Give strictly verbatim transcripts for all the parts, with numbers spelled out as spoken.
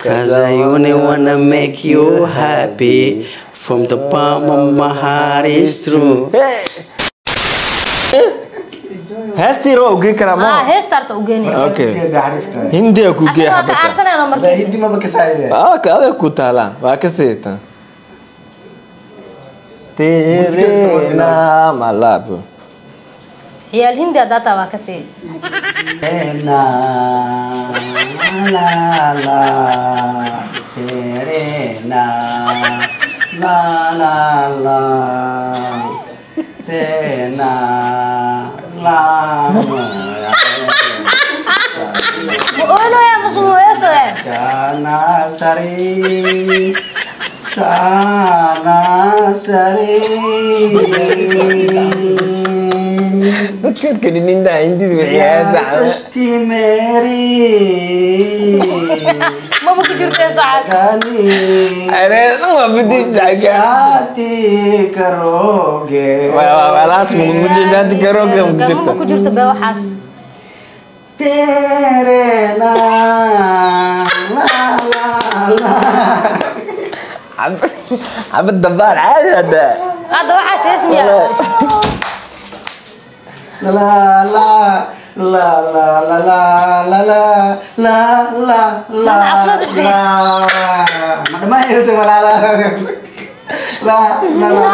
Cause I only wanna make you happy. From the bottom of my heart is true. هستي رو وجي كلام اه هستارت وجيني اوكي هندي اكو جي حبتها لا هندي ما بكسايد اه كذا كنت لا واكسيتا تيري نام علاب هي الهندي داتا واكسي لا لا لا تيري نا لا لا لا تينا لا قولوا يا مسمو يا سوي Sana sari Sana sari بتكد كده نندا عندي وعياد زعل Pasti Mary ما ممكن جرت ساعات أنا ما بدي جاكا Hati keroge خلاص ممكن جاتي كروكا ما ممكن جرت بوحاس Tere na la la la عبد عبد الدبار عادي هذا هذا وحاس اسمي la la la la la la la la la la la la mana main sama la la la la la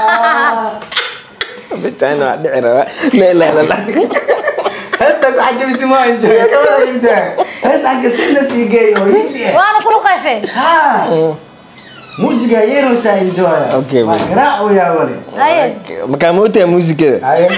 بتاعنا دعرة لا لا لا لا هسه عجب اسمه انت كمان انت هسه عن قصنا سيجي وانا كل قاسي ها موسيقى يرو سا انجوي اوكي ما قرأوا يا ولد اي مكان موتة موسيقى ايوه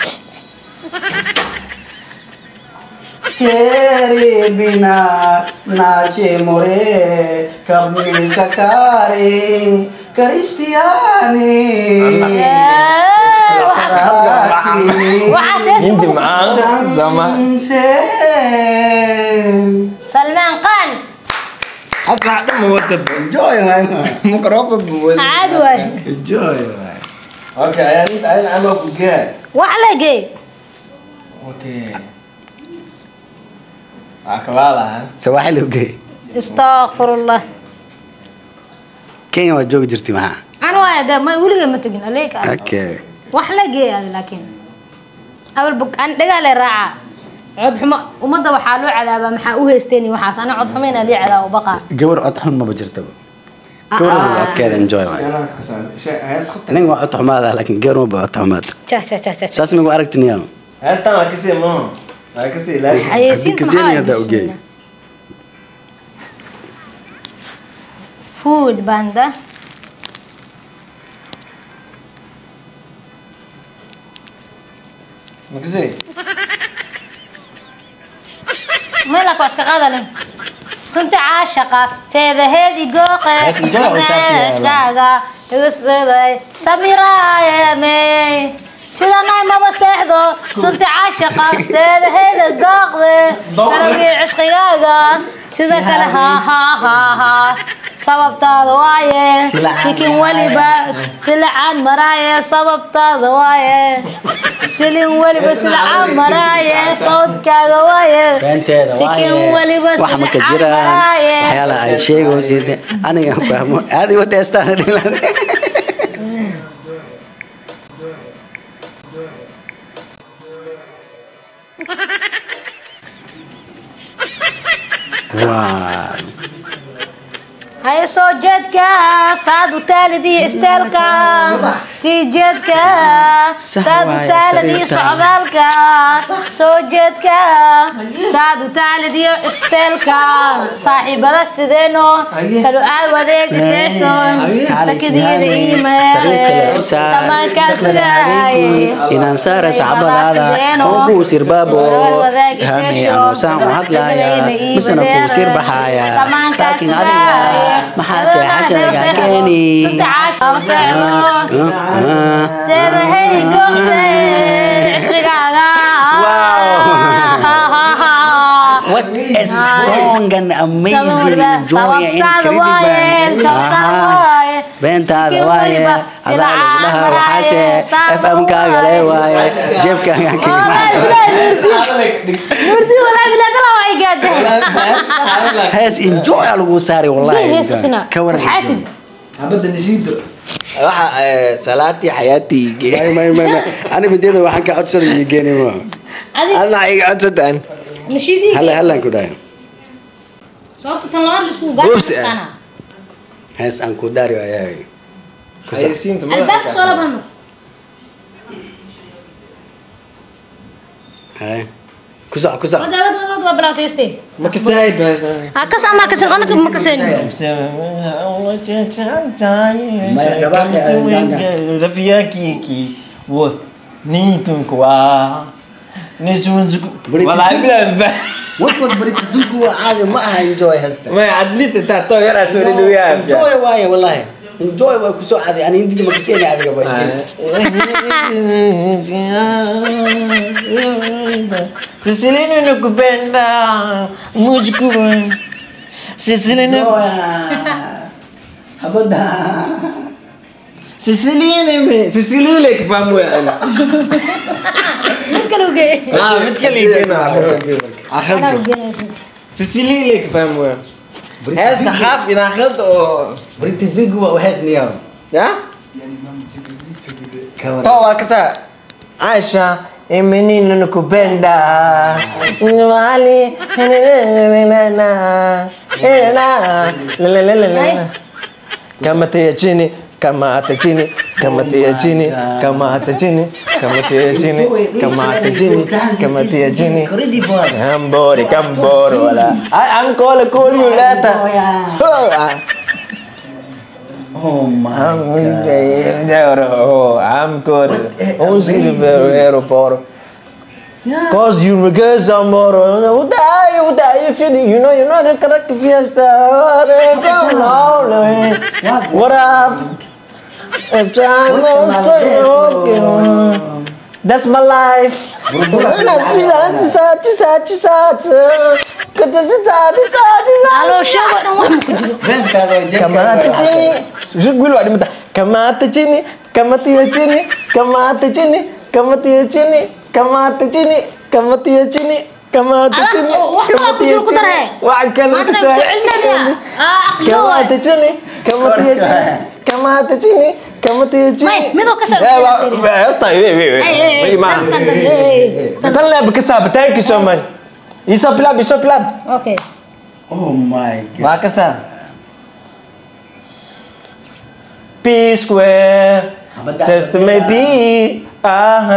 तेरे बिना नाचे मोरे कब मिल चकारे क्रिस्टियानी وحاس هندي معاه زمان سلمان قان أطلع دم وتب enjoy man ميكروفون عدوى enjoy man اوكي يا ريت عين عمك وجاي وحلقي اوكي أكلها سواحل وجاي استغفر الله كين وجوك جرتي معاه انا وايد ما ولي ما تجين عليك اوكي وحلقي هذا لكن اول بك ان دغال راعه عود حما ومدا waxa loo cadaaba maxaa u heysteenii waxaas ana cod xumeena li cadaabo baqa gabar cod xun ma bajirtaba gabar codkeeda enjoy man nin waa cod xumaada laakiin gabar ma cod xumaada cha cha cha cha saas migu aragtiniyo هسه ما كسي ما ما كسي لا حيسين كزيني هذا اوكي فود باندا ما كسي ما لك واسك قادله سنت عاشقه سيده هذه قوقه عاشقه تقصدي سميرة يا مي سيده ناي ما بسحدو سنت عاشقه سيده هذه قوقه سلوي عشقياقه سيده كلها ها ها ها sababtaada waaye sikin waliba silcaan maraaye sababtaada waaye silin waliba silcaan maraaye sawdkaaga waaye sikin waliba silcaan maraaye waxyaala ay sheego sida aniga fahmo aadi wadeestaan dhilan wow هاي صوجتك صاد وتالدي استلك سيجتك صاد وتالدي صعدالك صوجتك صاد وتالدي استلك صاحب السدينو سلوآل وذيك سيسون سكدي الإيمان سماك السداي إن أنصار شعب هذا هو سير بابو همي أموسان وهدلايا مسنا كو سير بحايا لكن هذا محاسي عشان كاني تعاشر سعدو سير هي جوزي عشقاقا What is song and amazing joy incredible beentaada waaye adaa lagu dhahaa waxaase f m kaaga le waaye jeebkaaga ka nurdi wala bila kala way gaade hees enjoy lagu saari wallahi ka waran xasid abada nasiido waxa salaati xayaati may may may ana mideeda waxaan ka codsan liigeeni ma alla iga codsadaan nashidi halla halla ku dhahay sababta tan loo isku gaartana hees aan ku daari ayay aysiinta ma albaab soo laban hay kusa kusa wadawad wadawad waa balaatayste ma ka saayid bas ha ka sama ka san anaka ma ka san rafiyaaki wo ninkun kwa nisunzuku wallahi bila wadwad barita zuku caadi ma aha enjoy hasta ma at least ta to yara soo dhiyaa enjoy waaye wallahi enjoy waa ku soo caadi ani indii ma kasii adiga ba Sisilino nakupenda mujku Sisilino habada Sisilino Sisilino like famu ana mid kale uge ah mid kale igena akhirka Sisilino like famu hees ka khaf ina khad oo barita zuku waa hees niyo ya to waa kasa Aisha Menino nakupenda Nwali na kama tia chini kama hata chini kama tia chini kama hata chini kama tia chini kama hata chini kama tia chini Ambori kamboro wala I'm gonna call you later oh my god oh I'm good oh silver aeroport cause you because tomorrow uday uday feeling you know you know the correct fiesta come on what up if time was so okay that's my life alo sheego dhan wax ku jiro kamata chini shugul wadi mata kamata chini kamata chini kamata chini kamata chini kamata chini kamata chini kamata chini kamata chini wax kale ka saa kamata chini kamata chini kamata chini kamata chini mido ka saa hasta wey wey wey ma tan la ka saa thank you so much isa plab isa plab okay oh my god wa ka saa P square just maybe ah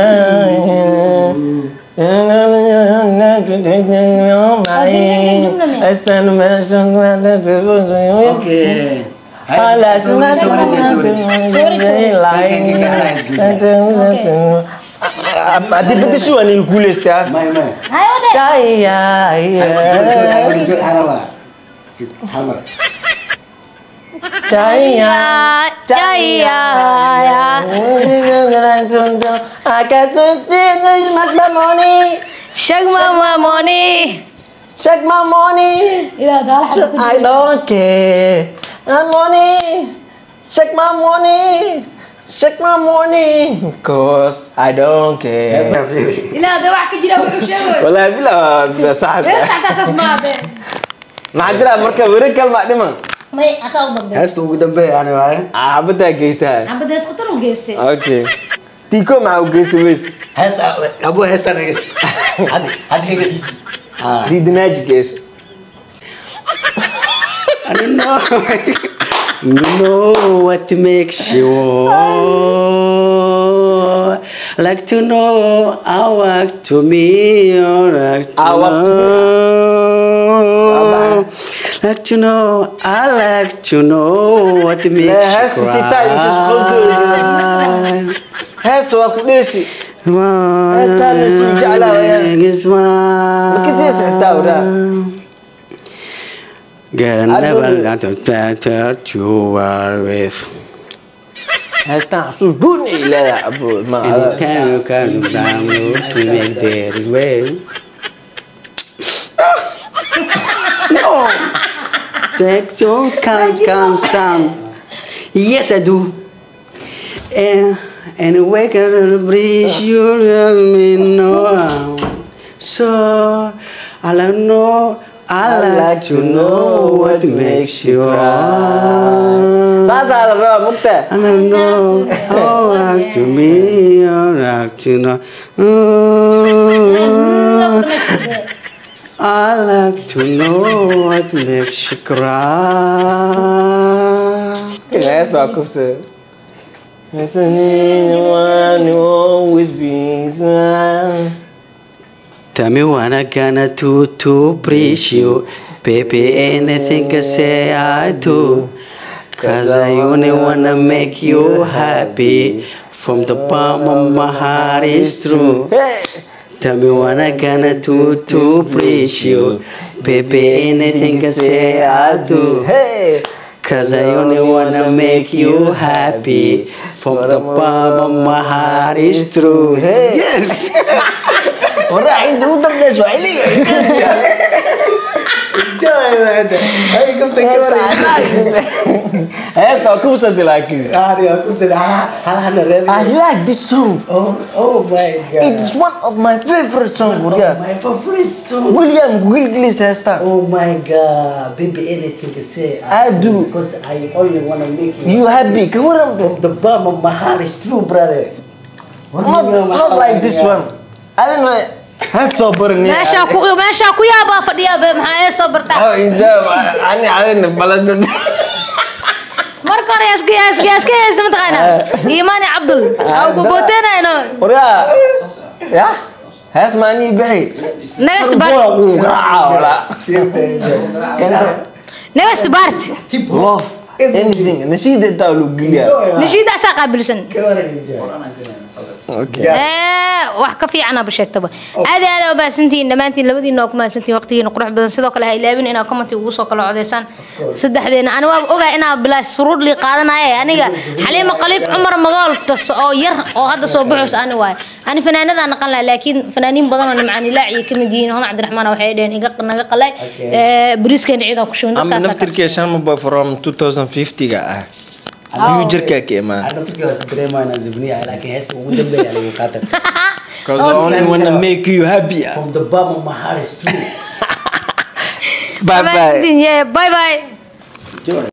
I stand okay Alas Adi pati si wani kulesta. may may hayo de Jaya enjoy arawa hamar Jaya jaya I got to take my money. shag mama money Check my money. ila dal I don't care. My money. Check my money. Check my money. Cause I don't care. ila da wax ka jira wuxuu sheego Wallahi bila sax. reer ta sasmaade Ma jira marka wari kalma dhiman. may asaw dambe heesta ugu dambeey ani waaye Ah bada geysaa. abada isku tar u geystay Okay. Tiko ma u geysay wees. hees abu heesta nagas hadi hadi ah Di dinaji geys. I don't know know what makes you like to know I like to me or like to I want to know like to know I like to know what makes La you heesta sita isu sqolto. Heesta waa ku dheesi. Heesta la sii jeclaa weeyaan. Markii si xitaa wada. Get a never got to better you are with Heesta xasuus goon ay leedahay abo ma anytime you come down to make their way take so can't can sound. Yes, I do. And and wake up and breathe, you let me know. So I know. I like to know what makes you cry. Sasa lah, mukta. I don't know how like to me, I like to know. Mm, I like to know what makes you cry. Yes, aku sih. Anyone who always brings one. Tell me what I gonna do to please you, baby. Anything I say I do, cause I only wanna make you happy. From the bottom of my heart is true. Tell me what I gonna do to please you, baby. Anything I say I do, cause I only wanna make you happy. From the bottom of my heart is true. Yes. Orang itu utamanya Swahili. Enjoy man. Ayo kamu tengok orang. Eh, kau aku bisa lagi. Ah, dia aku sudah hal-hal I like this song. Oh, oh my god. It's one of my favorite song, William. My favorite song. William Gilgis Hesta. Oh my god, baby, anything to say I do. because I only wanna make you. You happy? Kau orang From the bottom of my heart is true, brother. not not like this one. I don't know. Has sober ni. meesha ku meesha ku yaaba fadhiya be maxaa soo barta Oh, injab. Ani ani balansan. marka hore iska iska iska iska mataqaana iimaani abdul aw boboteena ino Oria. Ya? Has mani bixi. next bar next bar Love anything. Nashida ta lu giliya. nashida sa qabilsan Okay. ee wax ka fiican aad sheegtaba aad aad oo baasantiin dhamaantiin labadiina oo kuma santiin waqtigiina qurux badan sidoo kale ha ilaabin inaa comment ugu soo kala codeysaan saddexdeena ana waa ogaa inaa bilaash furuud li qaadanaaye aniga Xaliima Khaliif Umar Magaal tas oo yar oo hadda soo baxoos ani waay ani fanaanada naqan la laakiin fanaaniin badan oo macaan ilaaci kamid yihiin Hodan Cabdiraxmaan waxay dheen iga naga qalay ee bariiskan ciidan ku shubin Am dadkaas naftirkee shan ba from twenty fifty ga ah. Future ka ma. Ano fikir was drama na zubniya laakiin hees ugu dambeeyay lagu qaadan. Cause I only wanna make you happy. From the bottom of my heart is true. Bye bye. bye bye